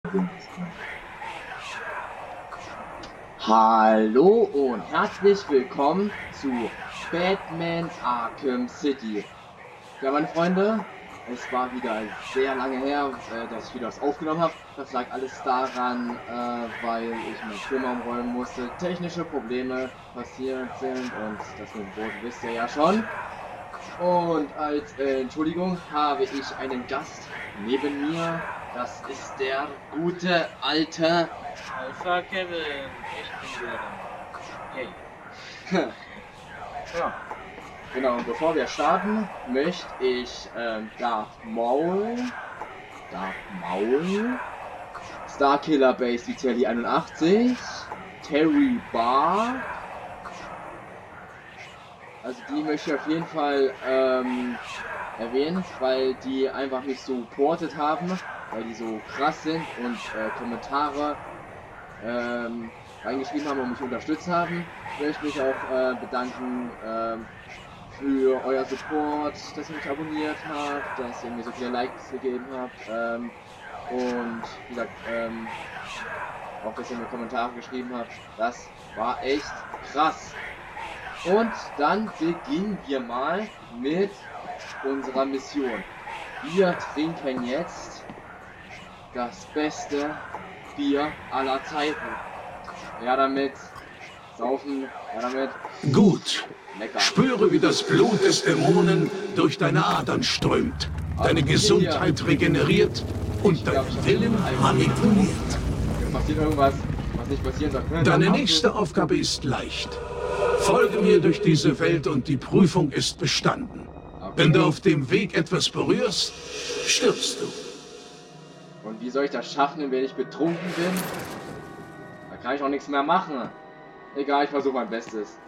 Hallo und herzlich willkommen zu Batman Arkham City. Ja, meine Freunde, es war wieder sehr lange her, dass ich wieder was aufgenommen habe. Das lag alles daran, weil ich mein Zimmer umräumen musste, technische Probleme passiert sind und das mit dem Boot wisst ihr ja schon. Und als Entschuldigung habe ich einen Gast neben mir. Das ist der gute alte Alpha Kevin, ich bin wieder da. Yay. Ja, genau, und bevor wir starten, möchte ich Darth Maul, Starkiller Base Vitelli 81, Terry Barr, also die möchte ich auf jeden Fall erwähnen, weil die einfach mich so supportet haben, weil die so krass sind und Kommentare reingeschrieben haben und mich unterstützt haben. Ich möchte mich auch bedanken für euer Support, dass ihr mich abonniert habt, dass ihr mir so viele Likes gegeben habt und wie gesagt, auch dass ihr mir Kommentare geschrieben habt. Das war echt krass. Und dann beginnen wir mal mit unserer Mission. Wir trinken jetzt das beste Bier aller Zeiten. Ja, damit. Saufen. Ja, damit. Gut. Lecker. Spüre, wie das Blut des Dämonen durch deine Adern strömt, deine Gesundheit regeneriert und dein Willen manipuliert. Hier passiert irgendwas, was nicht passieren soll. Deine nächste Aufgabe ist leicht. Folge mir durch diese Welt und die Prüfung ist bestanden. Wenn du auf dem Weg etwas berührst, stirbst du. Und wie soll ich das schaffen, wenn ich betrunken bin? Da kann ich auch nichts mehr machen. Egal, ich versuche mein Bestes.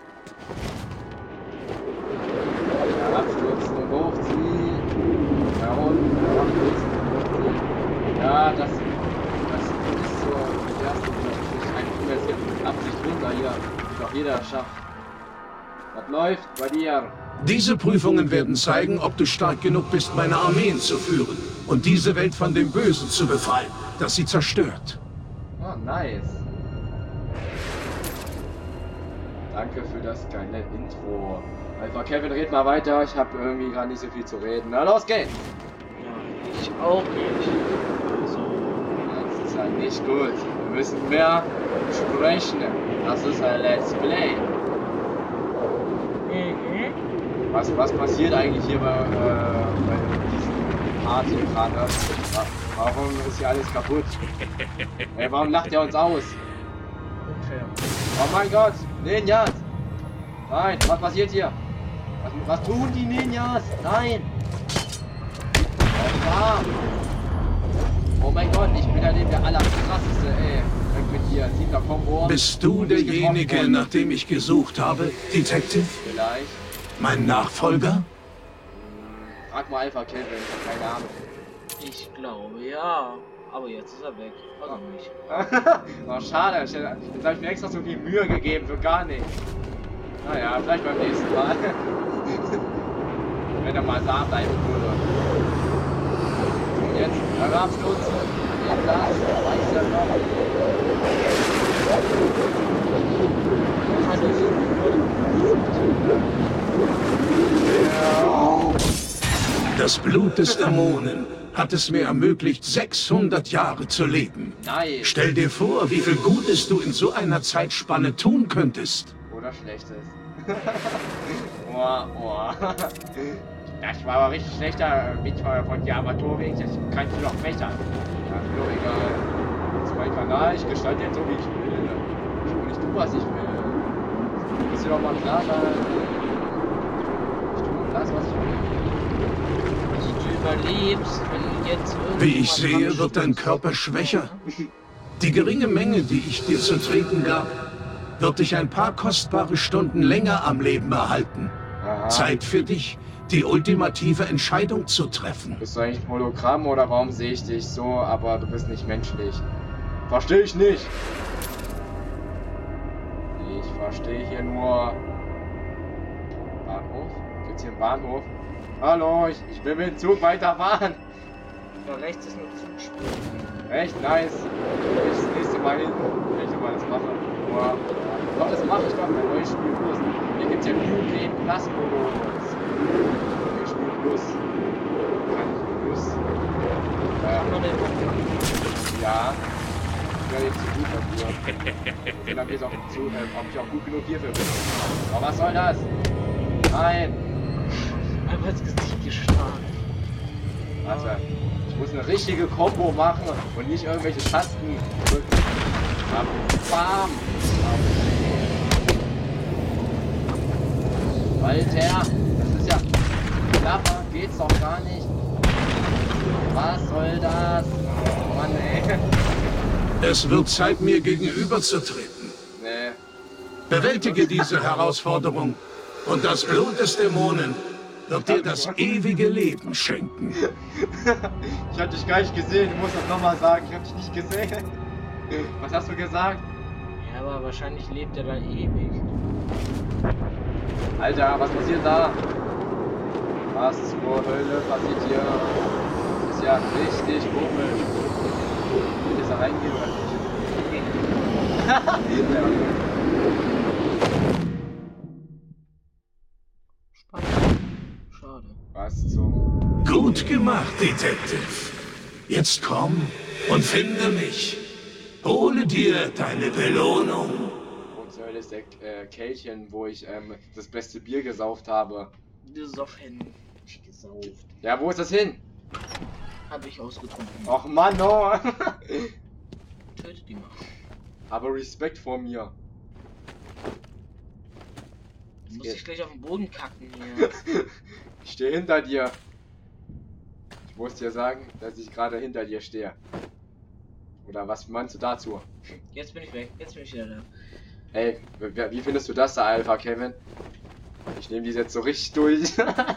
Ja, abstürzen und hochziehen. Ja, unten, abstürzen und hochziehen. Ja, das ist so das erste. Ich einfach jetzt hier mit Absicht runter hier. Doch jeder schafft. Was läuft bei dir? Diese Prüfungen werden zeigen, ob du stark genug bist, meine Armeen zu führen und diese Welt von dem Bösen zu befreien, das sie zerstört. Oh, nice. Danke für das geile Intro. Alpha Kevin, red mal weiter. Ich habe irgendwie gerade nicht so viel zu reden. Na, los geht's! Ja, ich auch nicht. Also, Das ist halt nicht gut. Wir müssen mehr sprechen. Das ist ein Let's Play. Was passiert eigentlich hier bei diesem Party gerade? Warum ist hier alles kaputt? Ey, warum lacht er uns aus? unfair. Oh mein Gott, Ninjas! Nein, was passiert hier? Was tun die Ninjas? Nein! Oh mein Gott, ich bin ja der allerkrasseste, ey. Weg mit dir, 7er Combo. Bist du derjenige, nach dem ich gesucht habe, Detective? Vielleicht. Mein Nachfolger? Frag mal Alpha Kevin, ich hab keine Ahnung. Ich glaube ja. Aber jetzt ist er weg. Also nicht. Oh, schade, jetzt habe ich mir extra so viel Mühe gegeben für gar nichts. Naja, vielleicht beim nächsten Mal. Wenn er mal da bleiben würde. Und jetzt Herabsturz. Jetzt das, weiß er noch. Das Blut des Dämonen hat es mir ermöglicht, 600 Jahre zu leben. Nein. Stell dir vor, wie viel Gutes du in so einer Zeitspanne tun könntest. Oder Schlechtes. Oh. Das war aber richtig schlechter Mitfahrer von der Armaturenweg. Das kannst du doch besser. Ja, ist mir doch egal. Das ist mein Kanal. Ich gestalte jetzt so, wie ich will. Ich will nicht tun, was ich will. Ist dir doch mal klar sein. Ich tue das, was ich will. Also du überlebst, wenn jetzt Wie ich sehe, wird dein Körper schwächer. Die geringe Menge, die ich dir zu trinken gab, wird dich ein paar kostbare Stunden länger am Leben erhalten. Aha. Zeit für dich, die ultimative Entscheidung zu treffen. Bist du eigentlich ein Hologramm oder warum sehe ich dich so, aber du bist nicht menschlich? Verstehe ich nicht. Ich verstehe hier nur... Bahnhof? Gibt's hier einen Bahnhof? Hallo, ich will mit dem Zug weiterfahren. Da rechts ist nur Zugspur. Echt nice. Ich das nächste Mal hin, wenn ich nochmal das mache. Boah. Doch, das mache ich doch, mein neues Spiel Plus. Hier gibt es ja New Game Plus Modus. Neues Spiel Plus. Kann ich Plus. Ja. Ich wäre jetzt zu gut dafür. Und dann ist auch zu, ob ich auch gut genug hierfür bin. Aber was soll das? Nein. Einfach ins Gesicht geschlagen. Warte. Ich muss eine richtige Combo machen und nicht irgendwelche Tasten drücken. Bam! Alter, das ist ja knapper, geht's doch gar nicht. Was soll das? Oh Mann, ey. Es wird Zeit, mir gegenüberzutreten. Nee. Bewältige diese Herausforderung und das Blut des Dämonen wird dir das ewige Leben schenken. Ich hab dich gar nicht gesehen, du musst das nochmal sagen, ich hab dich nicht gesehen. Was hast du gesagt? Ja, aber wahrscheinlich lebt er dann ewig. Alter, was passiert da? Was zur Hölle passiert hier? Das ist ja richtig komisch. Will ich da reingehen oder nicht? Spannend. Schade. Was zum... Gut gemacht, Detective. Jetzt komm und finde mich. Hole dir deine Belohnung. Wo zur Hölle ist der Kelchchen, wo ich das beste Bier gesauft habe? Gesoffen. Nicht gesauft. Ja, wo ist das hin? Habe ich ausgetrunken. Och Mann, oh. Tötet die mal. Aber Respekt vor mir. Du musst dich gleich auf den Boden kacken hier. Ich stehe hinter dir. Ich muss dir sagen, dass ich gerade hinter dir stehe. Oder was meinst du dazu? Jetzt bin ich weg. Jetzt bin ich wieder da. Ey, wie findest du das da, Alpha, Kevin? Ich nehme die jetzt so richtig durch.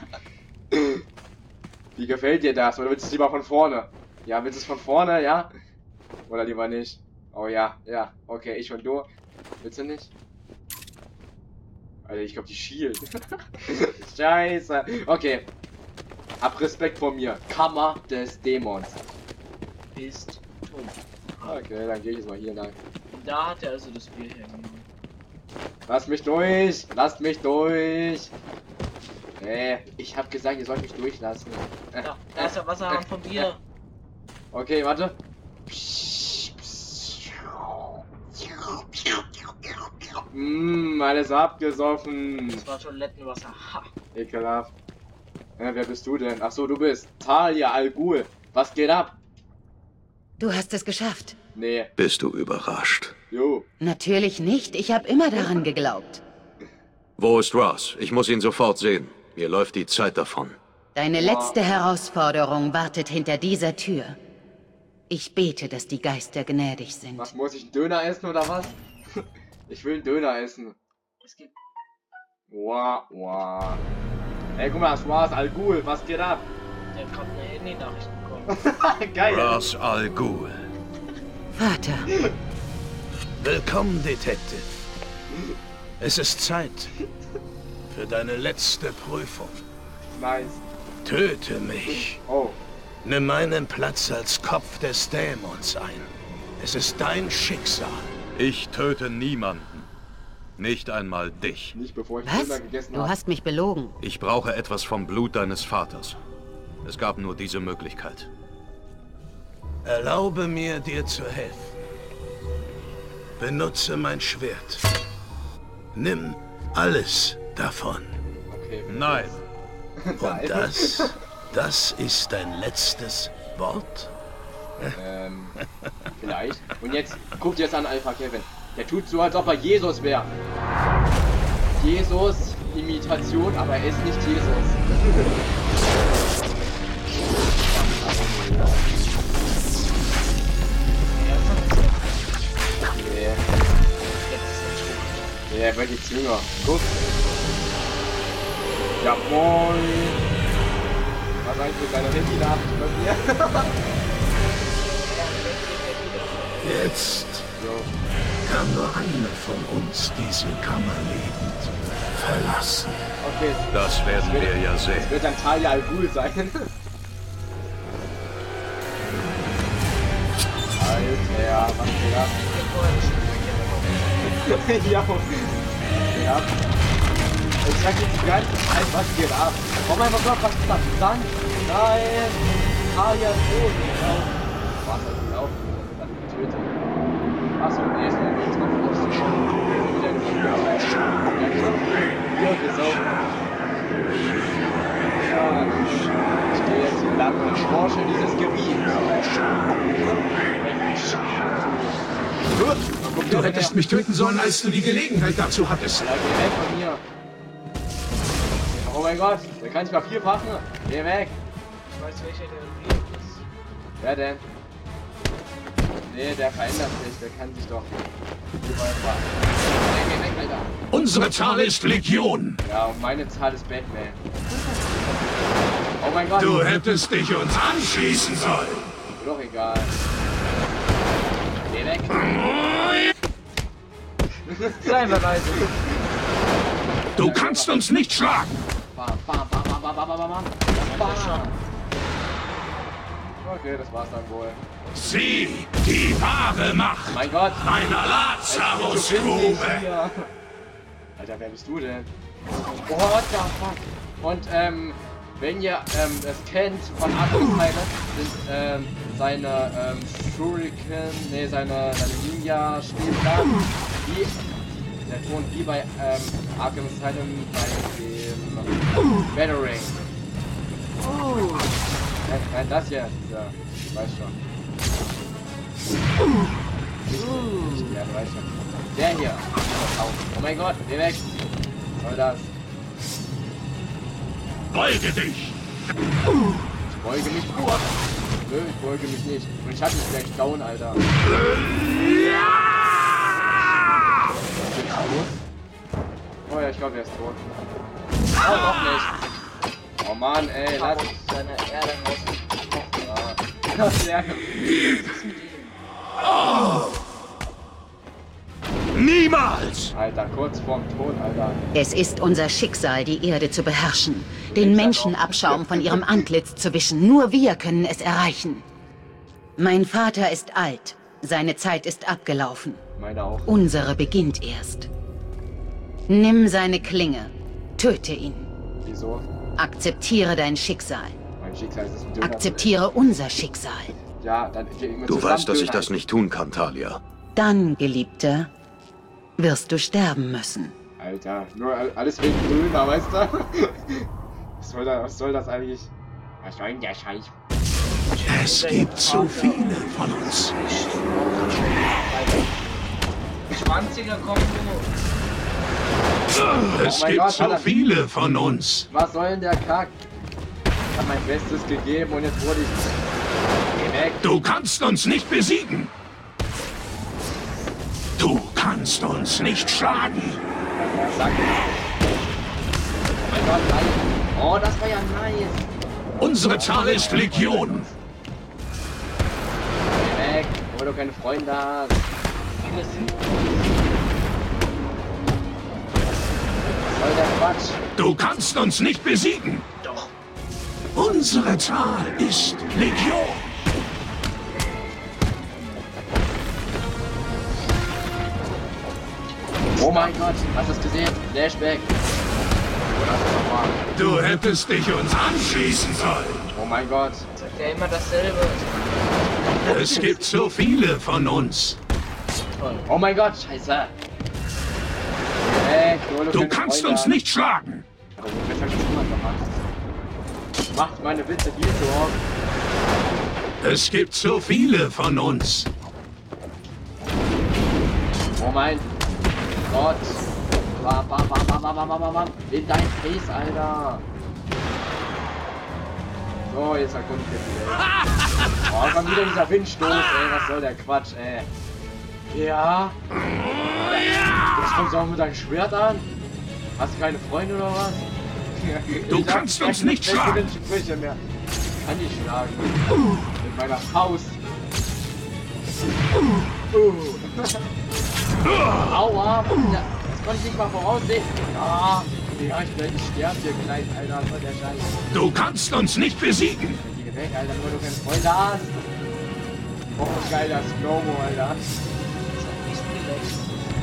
Wie gefällt dir das? Oder willst du es lieber von vorne? Ja, willst du es von vorne, ja? Oder lieber nicht? Oh ja, ja. Okay, ich und du. Willst du nicht? Alter, ich glaube, die schielt. Scheiße. Okay. Hab Respekt vor mir. Kammer des Dämons. Bist tot. Okay, dann gehe ich jetzt mal hier lang. Da hat er also das Bier hergenommen. Lass mich durch! Lasst mich durch! Ich hab gesagt, ihr sollt mich durchlassen. Da ist der Wasserhahn von Bier. Okay, warte. Alles abgesoffen. Das war Toilettenwasser. Ha. Ekelhaft. Wer bist du denn? Ach so, du bist Talia Al Ghul. Was geht ab? Du hast es geschafft. Nee. Bist du überrascht? Jo. Natürlich nicht. Ich habe immer daran geglaubt. Wo ist Ross? Ich muss ihn sofort sehen. Mir läuft die Zeit davon. Deine letzte Herausforderung wartet hinter dieser Tür. Ich bete, dass die Geister gnädig sind. Was, muss ich einen Döner essen oder was? Ich will einen Döner essen. Es gibt. Wow, wow. Ey, guck mal, das war's, Al Ghul, was geht ab? Der hat gerade eine Handy-Nachricht bekommen. Geil. Ross Al Ghul. Vater, Willkommen, Detective. Es ist Zeit für deine letzte Prüfung. Nice. Töte mich. Oh. Nimm meinen Platz als Kopf des Dämons ein. Es ist dein Schicksal. Ich töte niemanden. Nicht einmal dich. Nicht bevor ich was? Döner gegessen Du habe. hast mich belogen. Ich brauche etwas vom Blut deines Vaters. Es gab nur diese Möglichkeit. Erlaube mir, dir zu helfen. Benutze mein Schwert. Nimm alles davon. Okay. Nein. Und das ist dein letztes Wort? Vielleicht. Und jetzt, guck dir das an, Alpha Kevin. Der tut so, als ob er Jesus wäre. Jesus, Imitation, aber er ist nicht Jesus. Nee. Nee, er wird jetzt jünger. Guck. Ja, moin. Was eigentlich mit deiner Handy-Nachricht bei mir? Jetzt So. kann nur einer von uns diese Kammer lebend verlassen. Okay. Das werden wir ja Das sehen. wird dann Talia Al Ghul sein. Ja, was geht ab? Ja. Ja. Ich sag jetzt die ganze Zeit, was geht ab? Oh mein Gott, was ist das? Dann? Nein! Talia ist tot. Was ist gelaufen? Dann getötet. Achso, nee, ist nur jetzt noch nicht. Ja, gesaugt. Ja, ich gehe jetzt hier lang und forsche dieses Gebiet. Du hättest mich töten sollen, als du die Gelegenheit dazu hattest. Ja, geh weg von mir. Oh mein Gott, der kann sich mal vierfachen. Geh weg. Ich weiß welcher der Real ist. Wer denn? Nee, der verändert sich. Der kann sich doch überall fahren. Geh weg, Alter. Unsere Zahl ist Legion. Ja, und meine Zahl ist Batman. Oh mein Gott. Du hättest dich uns anschließen sollen. Doch egal. Geh weg. Sei mal leise. Du kannst uns nicht schlagen. Bam, bam, bam, bam, bam, bam, bam, bam. Bam. Okay, das war's dann wohl. Sieh die wahre Macht Mein Gott. meiner Lazarus-Grube. Alter, wer bist du denn? Oh, what the fuck? Und, wenn ihr, es kennt von Arkham Asylum, sind, seine, Shuriken, nee, seine Ninja-Spielplan, wie, der Ton wie bei, Arkham Asylum bei dem Battering. Nein, das hier, dieser, ich weiß schon. Nicht der, du weißt schon. Der hier. Oh mein Gott, geh weg. Was soll das? Beuge dich. Ich beuge mich vor. Nö, ich beuge mich nicht. Und ich hab dich gleich down, Alter. Oh ja, ich glaube, er ist tot. Oh, noch nicht. Oh Mann, ey, lass mich. Seine Erde rausgekocht. Ja. Ja. Niemals. Alter, kurz vorm Tod, Alter. Es ist unser Schicksal, die Erde zu beherrschen, den Menschenabschaum von ihrem Antlitz zu wischen. Nur wir können es erreichen. Mein Vater ist alt. Seine Zeit ist abgelaufen. Meine auch. Unsere beginnt erst. Nimm seine Klinge. Töte ihn. Wieso? Akzeptiere dein Schicksal. Mein Schicksal ist ein Döner. Akzeptiere unser Schicksal. Ja, dann gehen wir Du zusammen weißt, dass ich Döner das nicht tun kann, Talia. Dann, Geliebter, wirst du sterben müssen. Alter, nur alles wegen Döner, weißt du? Was soll das eigentlich? Was soll denn der Scheiß? Es gibt so viele von uns. 20er kommt nur. Es mein gibt Gott, so Alter. viele von uns. Was soll denn der Kack? Ich hab mein Bestes gegeben und jetzt wurde ich... Geh weg. Du kannst uns nicht besiegen. Du kannst uns nicht schlagen. Sag mir. Oh mein Gott, nein. Oh, das war ja nice. Unsere Zahl ist Legion. Geh weg, wo du keine Freunde hast. Viele sind. Was soll der Quatsch? Du kannst uns nicht besiegen. Doch. Unsere Zahl ist Legion. Oh mein Gott, hast du es gesehen? Flashback. Oder was nochmal? Du hättest dich uns anschließen sollen. Oh mein Gott. Sagt ja immer dasselbe. Es gibt so viele von uns. Toll. Oh mein Gott, scheiße. Geh weg, wo Du keine kannst Freunde uns hast. nicht schlagen. Aber was hab ich das immer gemacht? Macht meine Witze viel zu oft. Es gibt so viele von uns. Oh mein Gott. Bam, bam, bam, bam, bam, bam, bam, bam. In dein Face, Alter. So, jetzt erkunde ich jetzt die Welt. Oh, kommt wieder dieser Windstoß, ey. Was soll der Quatsch, ey. Ja. Jetzt kommst du auch mit deinem Schwert an. Hast du keine Freunde oder was? Du Ich hab kannst uns keine nicht schlagen. Sprüche mehr. Ich kann dich schlagen. Mit meiner Faust. Aua! Das konnte ich nicht mal voraussehen. Ja, ich sterbe hier gleich, Alter. Was soll der Scheiß? Du kannst uns nicht besiegen. Geh weg, Alter, nur du keine Freunde hast. Oh, geiler Slow-Mo, Alter. Ist relaxed.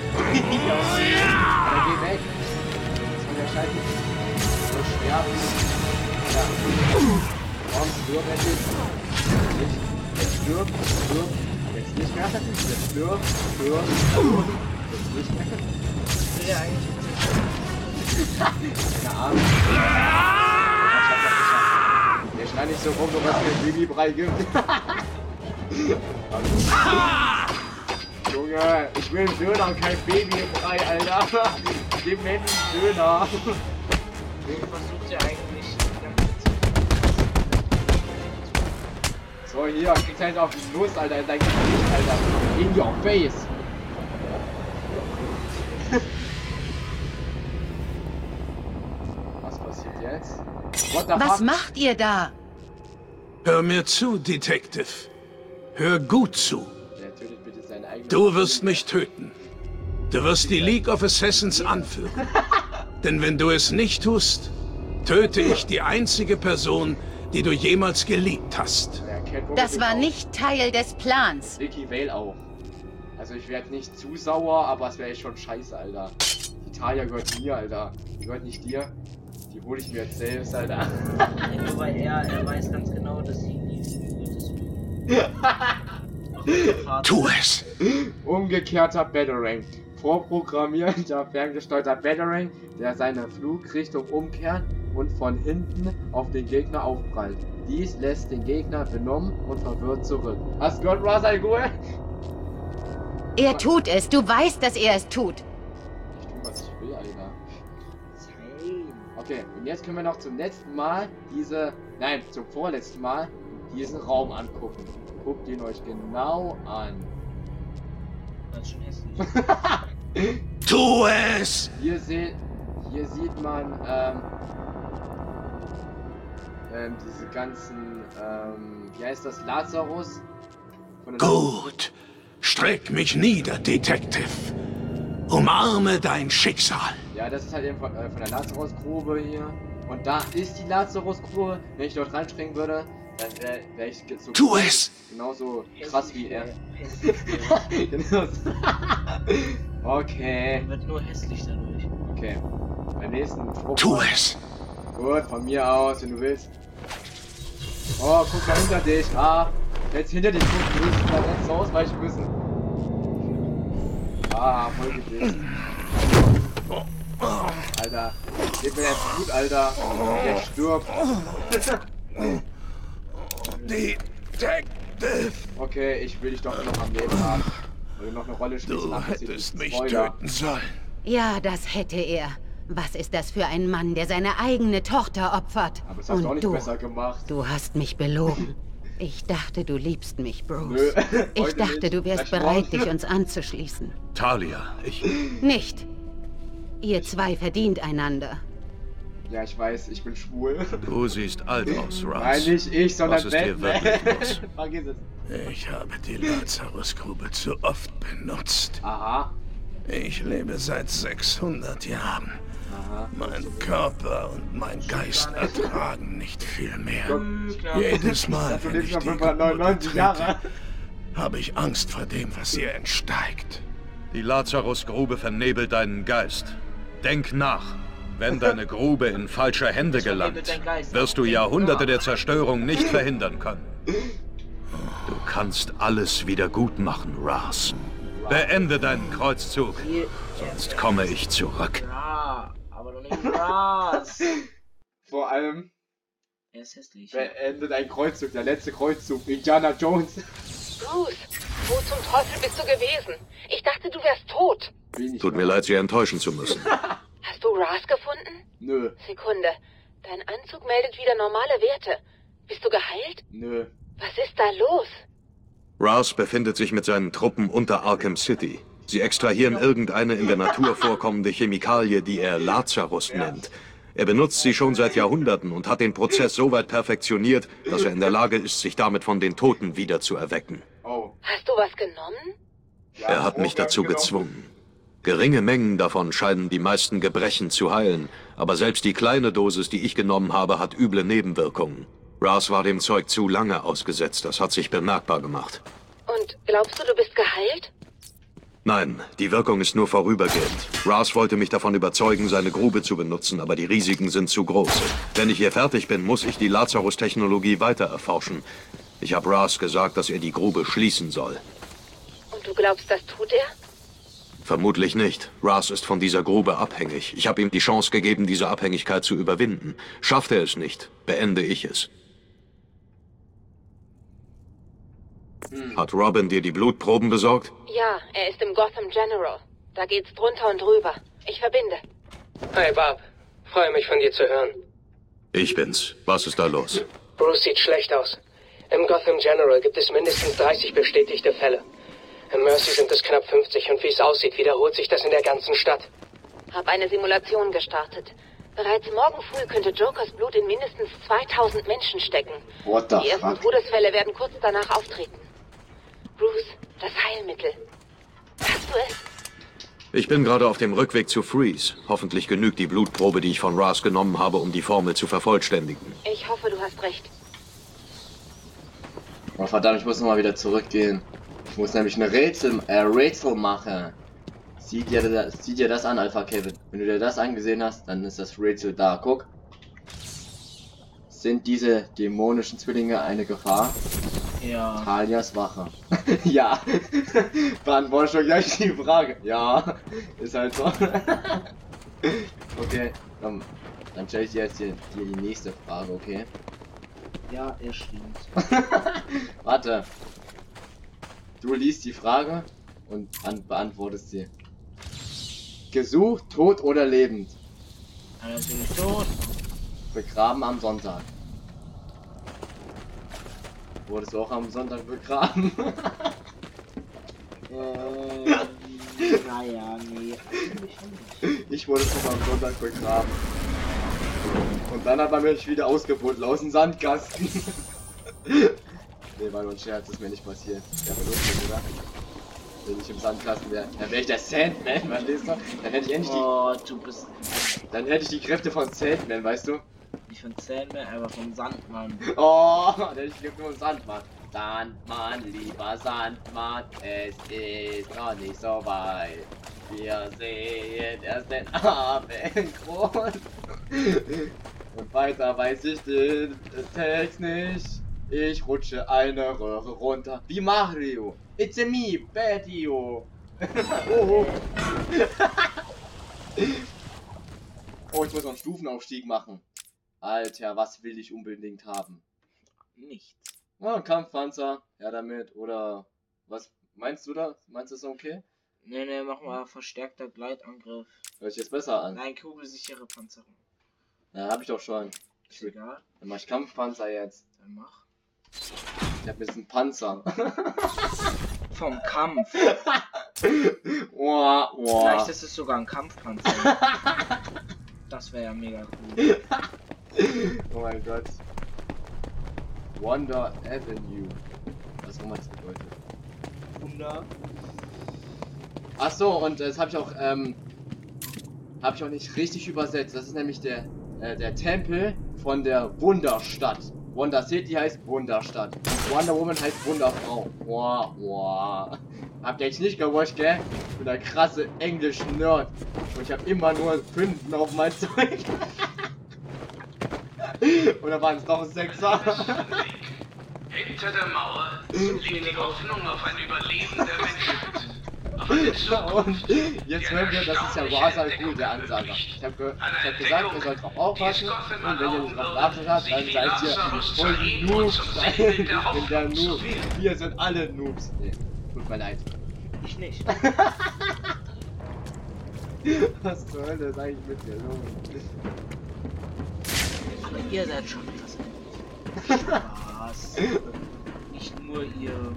Alter, geh weg. Das ist der Scheiße. So sterben. Ja. Komm, stirb endlich. Nicht. Jetzt stirb. Jetzt nicht mehr. Jetzt stirb. Jetzt nicht mehr. Ich will ja eigentlich Keine Ahnung. Der schneit nicht so rum, nur was mir Babybrei gibt. Junge, ich will einen Döner und kein Babybrei, Alter. Gib mir einen Döner. Wen versucht ihr eigentlich die ganze So, hier, kriegst halt auf die Nuss, Alter, in dein Gesicht, Alter. In your face. Was passiert jetzt? What the Was fuck? macht ihr da? Hör mir zu, Detective. Hör gut zu. Der tötet bitte seinen eigenen... Du wirst mich töten. Du wirst die League of Assassins anführen. Denn wenn du es nicht tust, töte ich die einzige Person, die du jemals geliebt hast. Der kennt Das war auch. nicht Teil des Plans. Ricky Vale auch. Also ich werde nicht zu sauer, aber es wäre echt schon scheiße, Alter. Die Talia gehört mir, Alter. Die gehört nicht dir. Die hole ich mir jetzt selbst, Alter. Nur weil er weiß ganz genau, dass sie nie würdest. Tu es! Umgekehrter Batarang. Vorprogrammierter, ferngesteuerter Batarang, der seine Flugrichtung umkehrt und von hinten auf den Gegner aufprallt. Dies lässt den Gegner benommen und verwirrt zurück. Hast du gehört, Ra's al Ghul? Er tut es. Du weißt, dass er es tut. Ich tu, was ich will, Alter. Same. Okay, und jetzt können wir noch zum letzten Mal zum vorletzten Mal diesen Raum angucken. Guckt ihn euch genau an. Das ist schon hässlich. Tu es! Hier sieht man diese ganzen, wie heißt das, Lazarus? Von der Gut. Streck mich nieder, Detective. Umarme dein Schicksal. Ja, das ist halt eben von der Lazarus-Grube hier. Und da ist die Lazarus-Grube. Wenn ich dort reinspringen würde, dann wäre ich so Tu es! genauso krass wie er. Genau so. Okay. Wird nur hässlich dadurch. Okay. Beim nächsten Spruch. Tu es! Gut, von mir aus, wenn du willst. Oh, guck mal hinter dich. Ah, jetzt hinter dich gucken, du musst da jetzt ausweichen müssen. Ah, voll gewissen. Alter, gib mir jetzt gut, Alter. Der stirbt. Detective! Okay, ich will dich doch noch am Leben haben. Weil du noch eine Rolle spielst. Du nach hättest mich Spoiler. töten sollen. Ja, das hätte er. Was ist das für ein Mann, der seine eigene Tochter opfert? Aber das hast du auch Und nicht du, besser gemacht. du hast mich belogen. Ich dachte, du liebst mich, Bruce. Nö, Ich heute dachte, nicht. du wärst Vielleicht bereit, morgen. dich uns anzuschließen. Talia, ich... Nicht. Ihr zwei verdient einander. Ja, ich weiß, ich bin schwul. Du siehst alt aus, Nein, Raz. nicht ich, sondern Was ist dir Batman. wirklich los? Vergiss es. Ich habe die Lazarusgrube zu oft benutzt. Aha. Ich lebe seit 600 Jahren. Aha. Mein Körper und mein Geist ertragen nicht viel mehr. Klar. Jedes Mal, Du wenn lebst ich noch die Grube 599 Jahre. betrete, habe ich Angst vor dem, was ihr entsteigt. Die Lazarus-Grube vernebelt deinen Geist. Denk nach. Wenn deine Grube in falsche Hände gelangt, wirst du Jahrhunderte der Zerstörung nicht verhindern können. Du kannst alles wieder gut machen, Raz. Beende deinen Kreuzzug, sonst komme ich zurück. Ja, aber doch nicht krass. Vor allem Er ist hässlich. beendet ein Kreuzzug, der letzte Kreuzzug. Indiana Jones. Bruce, wo zum Teufel bist du gewesen? Ich dachte, du wärst tot. Wenig Tut mir leid, Sie enttäuschen zu müssen. Hast du Raz gefunden? Nö, Sekunde. Dein Anzug meldet wieder normale Werte. Bist du geheilt? nö. Was ist da los? Raz befindet sich mit seinen Truppen unter Arkham City. Sie extrahieren irgendeine in der Natur vorkommende Chemikalie, die er Lazarus nennt. Er benutzt sie schon seit Jahrhunderten und hat den Prozess so weit perfektioniert, dass er in der Lage ist, sich damit von den Toten wieder zu erwecken. Oh. Hast du was genommen? Ja, Er hat mich dazu genau. gezwungen. Geringe Mengen davon scheinen die meisten Gebrechen zu heilen, aber selbst die kleine Dosis, die ich genommen habe, hat üble Nebenwirkungen. Raz war dem Zeug zu lange ausgesetzt, das hat sich bemerkbar gemacht. Und glaubst du, du bist geheilt? Nein, die Wirkung ist nur vorübergehend. Ras wollte mich davon überzeugen, seine Grube zu benutzen, aber die Risiken sind zu groß. Wenn ich hier fertig bin, muss ich die Lazarus-Technologie weiter erforschen. Ich habe Ras gesagt, dass er die Grube schließen soll. Und du glaubst, das tut er? Vermutlich nicht. Ras ist von dieser Grube abhängig. Ich habe ihm die Chance gegeben, diese Abhängigkeit zu überwinden. Schafft er es nicht, beende ich es. Hat Robin dir die Blutproben besorgt? Ja, er ist im Gotham General. Da geht's drunter und drüber. Ich verbinde. Hi, Bob. Freue mich, von dir zu hören. Ich bin's. Was ist da los? Bruce sieht schlecht aus. Im Gotham General gibt es mindestens 30 bestätigte Fälle. Im Mercy sind es knapp 50 und wie es aussieht, wiederholt sich das in der ganzen Stadt. Hab eine Simulation gestartet. Bereits morgen früh könnte Jokers Blut in mindestens 2000 Menschen stecken. What the Die ersten fuck? Todesfälle werden kurz danach auftreten. Bruce, das Heilmittel. Hast du es? Ich bin gerade auf dem Rückweg zu Freeze. Hoffentlich genügt die Blutprobe, die ich von Ras genommen habe, um die Formel zu vervollständigen. Ich hoffe, du hast recht. Oh verdammt, ich muss nochmal wieder zurückgehen. Ich muss nämlich eine Rätsel machen. Sieh dir das an, Alpha Kevin. Wenn du dir das angesehen hast, dann ist das Rätsel da. Guck. Sind diese dämonischen Zwillinge eine Gefahr? Ja. Talias Wache. Ja. Beantworte schon gleich die Frage. Ja. Ist halt so. Okay. Komm. Dann stelle ich dir jetzt hier die nächste Frage, okay? Ja, er stimmt. Warte. Du liest die Frage und beantwortest sie. Gesucht, tot oder lebend? Natürlich tot. Begraben am Sonntag. Wurdest du auch am Sonntag begraben? Naja, nee, eigentlich nicht. Ich wurde schon am Sonntag begraben. Und dann hat man mich wieder ausgebuddelt aus dem Sandkasten. Nee, war nur ein Scherz, das ist mir nicht passiert. Ja, aber lustig, oder? Wenn ich im Sandkasten wäre, dann wäre ich der Sandman, verstehst du? Dann hätte ich endlich Oh, du bist dann hätte ich die Kräfte von Sandman, weißt du? nicht von Sandman, aber vom Sandmann. Oh, dann hätte ich die Kräfte von Sandmann. Sandmann, lieber Sandmann, es ist noch nicht so weit. Wir sehen erst den Abendgrund. Und weiter weiß ich den Text nicht. Ich rutsche eine Röhre runter. Wie Mario. It's a me, Betio. Oh. Oh, ich muss noch einen Stufenaufstieg machen. Alter, was will ich unbedingt haben? Nichts. Oh, ein Kampfpanzer. Ja, damit. Oder was meinst du da? Meinst du das okay? Nee, mach mal verstärkter Gleitangriff. Hört sich jetzt besser an. Nein, kugelsichere Panzerung. Ja, hab ich doch schon. Ist egal. Dann mach ich Kampfpanzer jetzt. Dann mach. Ich hab jetzt einen Panzer. Vom Kampf. Oh. Vielleicht ist es sogar ein Kampfpanzer. Das wäre ja mega cool. Oh mein Gott. Wonder Avenue. Was auch immer das bedeutet. Wunder. Ach so, und das habe ich auch nicht richtig übersetzt. Das ist nämlich der Tempel von der Wunderstadt. Wonder City heißt Wunderstadt. Wonder Woman heißt Wunderfrau. Wow. Habt ihr jetzt nicht gewusst, gell? Ich bin der krasse Englisch-Nerd. Und ich habe immer nur 5 auf mein Zeug. Oder waren es doch 6er? Hinter der Mauer liegt die Hoffnung auf ein Überleben der Menschheit. Auf eine Zukunft, Und jetzt hören wir, das ist ja Ra's al Ghul, der Ansager. Ich hab gesagt, ihr sollt drauf aufpassen. Und wenn ihr nicht drauf geachtet habt, dann seid ihr voll die Noobs. Ich bin der Noob. Wir sind alle Noobs. Nee, tut mir leid. Ich nicht. Was zur Hölle ist eigentlich mit dir los? Aber ihr seid schon krass. Spaß. Nicht nur ihr.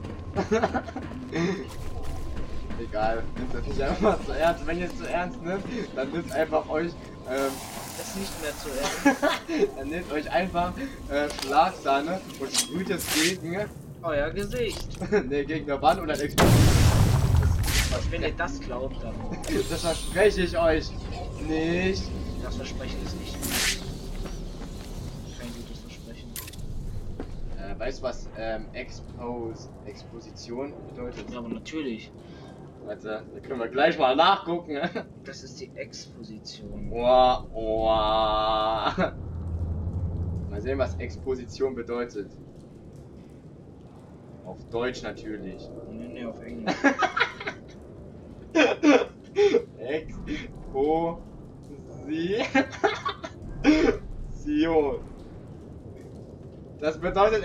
Egal, nimmt das nicht einfach zu ernst. Wenn ihr es zu ernst nimmt, dann nimmt einfach euch, Das ist nicht mehr zu ernst. dann nehmt euch einfach Schlagsahne und sprüht es gegen, Euer Gesicht. ne, gegen eine Wand und dann explodiert. Wenn ihr das glaubt, dann. Das verspreche ich euch nicht. Das Versprechen ist nicht. Kein gutes Versprechen. weißt du, was Exposition bedeutet? Ja, aber natürlich. Warte, da können wir gleich mal nachgucken. Das ist die Exposition. Boah, boah. Mal sehen, was Exposition bedeutet. Auf Deutsch natürlich. Nee, auf Englisch. Exposition. Das bedeutet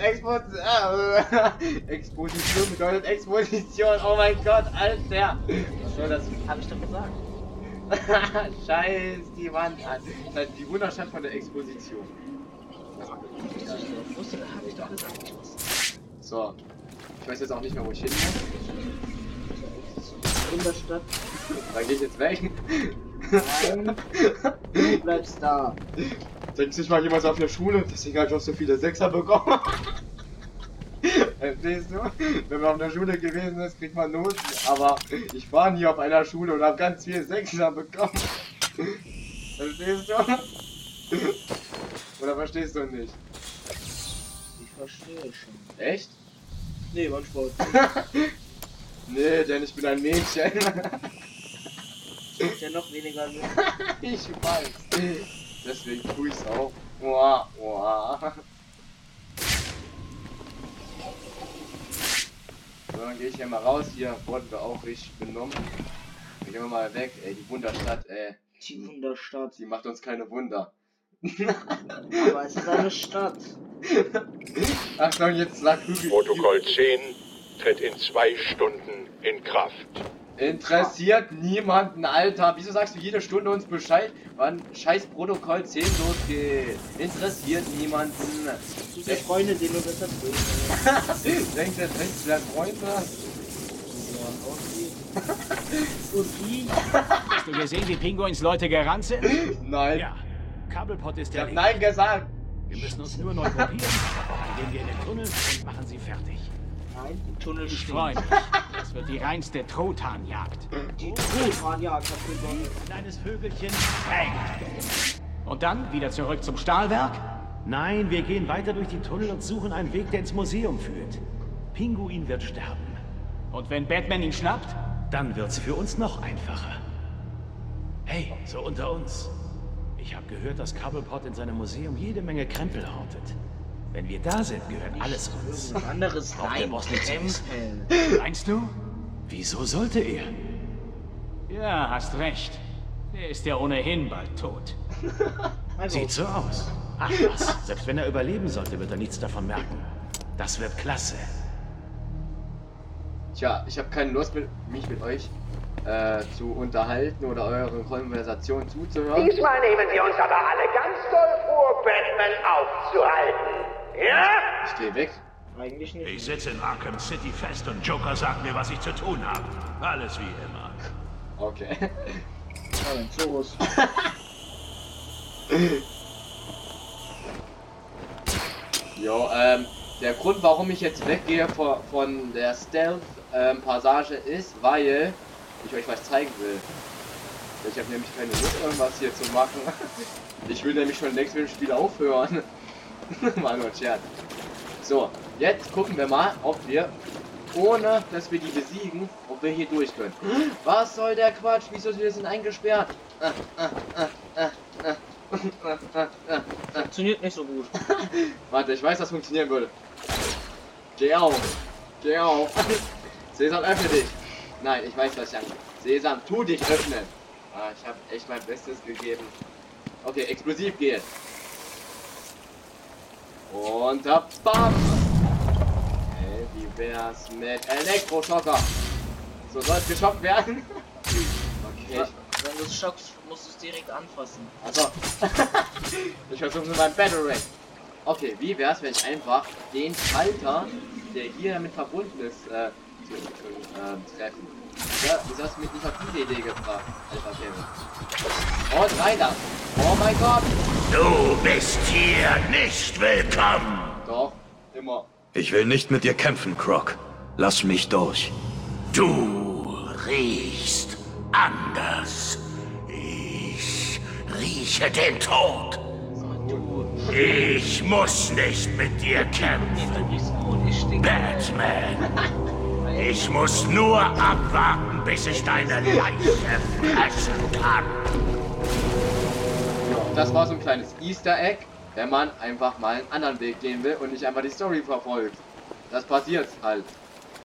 Exposition bedeutet Exposition. Oh mein Gott, Alter. Was soll das? Hab ich doch gesagt. Scheiß die Wand an. Das ist die Wunderstadt von der Exposition. Ich wusste, hab ich doch gesagt. So. Ich weiß jetzt auch nicht mehr, wo ich hin muss. Wunderstadt. Dann gehe ich jetzt weg. Nein. Du bleibst da. Denkt sich mal jemand auf der Schule, deswegen habe ich auch so viele Sechser bekommen. Verstehst du? Wenn man auf der Schule gewesen ist, kriegt man Noten. Aber ich war nie auf einer Schule und habe ganz viele Sechser bekommen. Verstehst du? Oder verstehst du nicht? Ich verstehe schon. Echt? Nee, war Sport. Nee, denn ich bin ein Mädchen. Ist ja noch weniger Sinn. Ich weiß. Deswegen tue ich's auch. Uah, uah. So, dann gehe ich hier mal raus. Hier wurden wir auch richtig benommen. Dann gehen wir mal weg. Ey, die Wunderstadt, ey. Die Wunderstadt. Die macht uns keine Wunder. Aber es ist eine Stadt. Achtung, jetzt sag Hügel. Protokoll 10 tritt in 2 Stunden in Kraft. Interessiert niemanden, Alter. Wieso sagst du jede Stunde uns Bescheid, wann scheiß Protokoll 10 losgeht? Interessiert niemanden. Die Freunde sehen nur besser durch. Denkt der Dreck, der Freunde? Und die? Hast du gesehen, wie Pinguins Leute gerannt sind? Nein. Ja. Kabelpot ist Ich der hab Nein gesagt. Wir müssen uns nur neu gruppieren. Dann gehen wir in den Tunnel und machen sie fertig. Nein, die Tunnel Ich stehen. freue mich. Das wird die reinste Trothanjagd. Die Trothanjagd hat begonnen. Kleines Vögelchen. Bang. Und dann wieder zurück zum Stahlwerk? Nein, wir gehen weiter durch die Tunnel und suchen einen Weg, der ins Museum führt. Pinguin wird sterben. Und wenn Batman ihn schnappt, dann wird's für uns noch einfacher. Hey, so unter uns. Ich habe gehört, dass Cobblepot in seinem Museum jede Menge Krempel hortet. Wenn wir da sind, gehört alles uns. Ein anderes Auch der Boss nicht zuerst. Meinst du? Wieso sollte er? Ja, hast recht. Er ist ja ohnehin bald tot. Sieht so aus. Ach was, selbst wenn er überleben sollte, wird er nichts davon merken. Das wird klasse. Tja, ich habe keine Lust, mich mit euch zu unterhalten oder euren Konversationen zuzuhören. Diesmal nehmen wir uns aber alle ganz doll vor, Batman aufzuhalten. Ja? Ich geh weg. Eigentlich nicht. Ich sitze in Arkham City fest und Joker sagt mir, was ich zu tun habe. Alles wie immer. Okay. Ja, dann los. Jo, der Grund, warum ich jetzt weggehe von der Stealth-Passage ist, weil ich euch was zeigen will. Ich habe nämlich keine Lust, irgendwas hier zu machen. Ich will nämlich schon längst mit dem Spiel aufhören. Mal nur ein Scherz. So, jetzt gucken wir mal, ob wir, ohne dass wir die besiegen, ob wir hier durch können. Was soll der Quatsch? Wieso wir sind eingesperrt? Funktioniert nicht so gut. Warte, ich weiß, was funktionieren würde. Geh auf. Geh auf. Sesam, öffne dich. Nein, ich weiß, was ich angehe. Sesam, tu dich öffnen. Ah, ich habe echt mein Bestes gegeben. Okay, explosiv geht. Und da, bam. Hey, wie wär's mit Elektroschocker? So soll es geschockt werden. Okay. Wenn du es schockst, musst du es direkt anfassen. Also, ich versuche nur mein Battle Ray. Okay, wie wär's, wenn ich einfach den Schalter, der hier damit verbunden ist, treffen? Ja, wieso hast du mich nicht auf diese Idee gebracht, Alpha Kevin? Und weiter! Oh mein Gott! Du bist hier nicht willkommen. Doch, immer. Ich will nicht mit dir kämpfen, Croc. Lass mich durch. Du riechst anders. Ich rieche den Tod. Du Ich muss nicht mit dir kämpfen, Batman. Ich muss nur abwarten, bis ich deine Leiche fressen kann. Das war so ein kleines Easter Egg, wenn man einfach mal einen anderen Weg gehen will und nicht einfach die Story verfolgt. Das passiert halt.